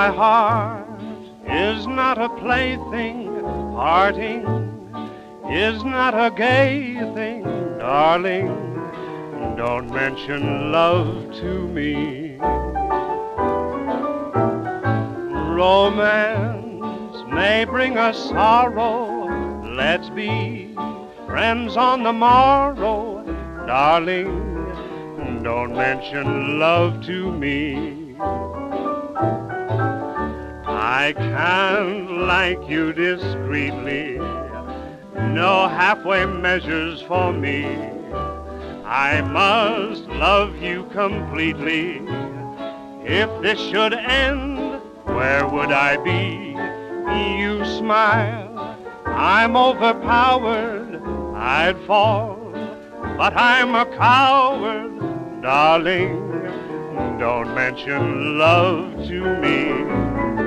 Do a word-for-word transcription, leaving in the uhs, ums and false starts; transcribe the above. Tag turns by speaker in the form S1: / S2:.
S1: My heart is not a plaything, parting is not a gay thing, darling. Don't mention love to me. Romance may bring us sorrow. Let's be friends on the morrow, darling. Don't mention love to me. I can't like you discreetly. No halfway measures for me. I must love you completely. If this should end, where would I be? You smile, I'm overpowered, I'd fall, but I'm a coward, darling. Don't mention love to me.